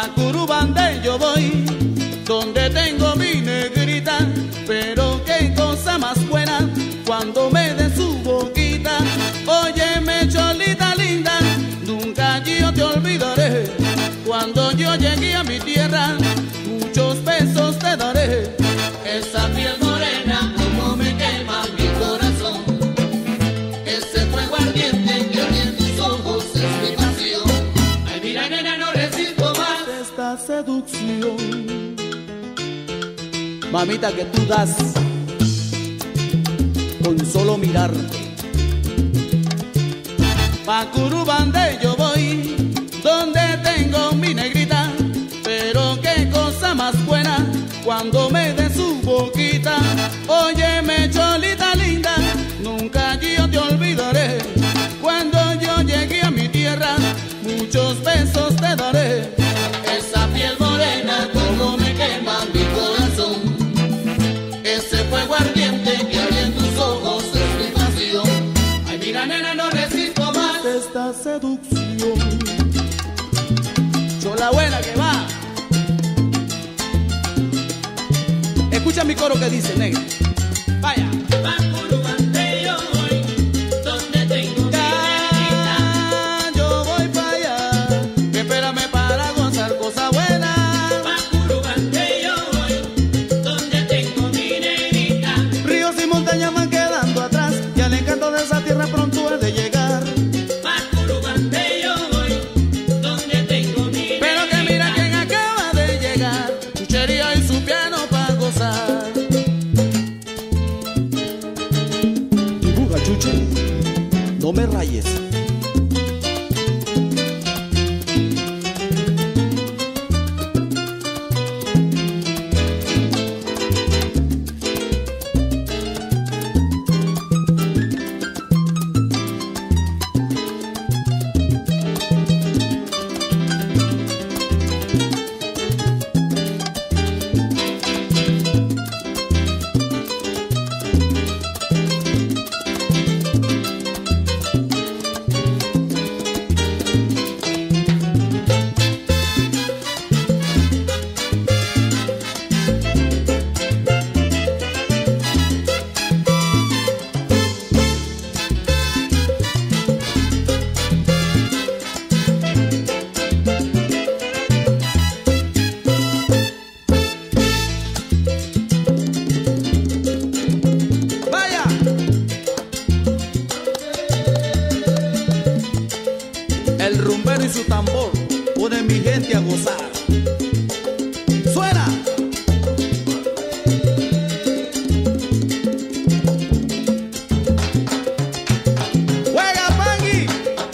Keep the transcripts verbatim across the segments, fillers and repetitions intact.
Pa' Curubandé yo voy, donde tengo mi negrita, pero qué cosa más buena cuando me dé su boquita. Óyeme, cholita linda, nunca yo te olvidaré. Cuando yo llegué a mi tierra, muchos besos te daré. Esa piel morena como me quema mi corazón, ese fuego ardiente que hay en tus ojos es mi pasión. Ay, mira, nena, no resisto más esta seducción, mamita, que tú das con solo mirarte. Pa' Curubandé yo voy, donde tengo mi negrita, pero qué cosa más buena cuando me dé su boquita. Óyeme, cholita linda, nunca yo te olvidaré. Cuando yo llegué a mi tierra, muchos besos te daré. esa piel morena como me quema mi corazón, ese fuego ardiente que hay en tus ojos es mi pasión. Ay, mira, nena, no resisto más esta seducción. Chola buena que va. Escucha mi coro que dice, negra. Vaya. Pa' Curubandé yo voy, donde tengo mi negrita. Yo voy para allá, espérame para gozar cosa buena. Pa' Curubandé yo voy, donde tengo mi negrita. Ríos y montañas van quedando atrás, y al encanto de esa tierra pronto he de llegar. Pa' Curubandé yo voy, donde tengo mi negrita. Pero que mira quién acaba de llegar, chuchería y su piano para gozar. Dibuja, chuche, no me rayes. El rumbero y su tambor ponen mi gente a gozar. ¡Suena! ¡Juega, Pangui!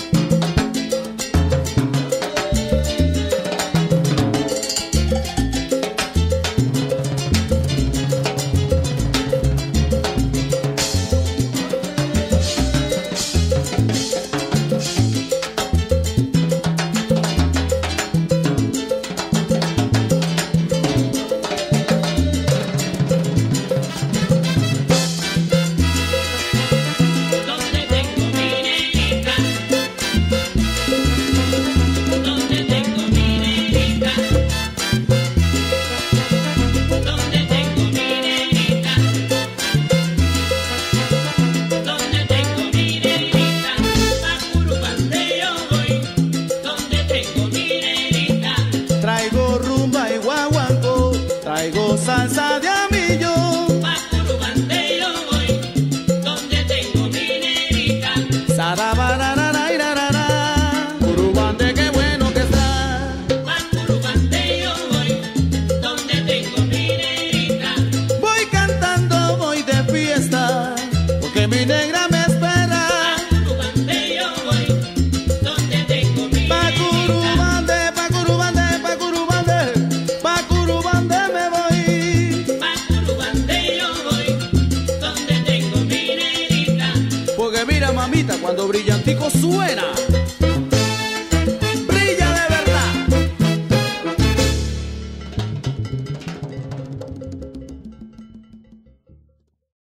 Traigo salsa de amillo. Pa' Curubandé yo voy, donde tengo mi negrita. Sarabarararairarara. Curubandé, qué bueno que está. Pa' Curubandé yo voy, donde tengo mi negrita. Voy cantando, voy de fiesta, porque mi negra me espera. Pa' Curubandé yo voy, donde tengo mi negrita. Pa' Curubandé, pa' Curubandé, pa' Curubandé, pa' Curubandé me voy. Pa' Curubandé yo voy, donde tengo mi negrita. Porque mira, mamita, cuando Brillantico suena.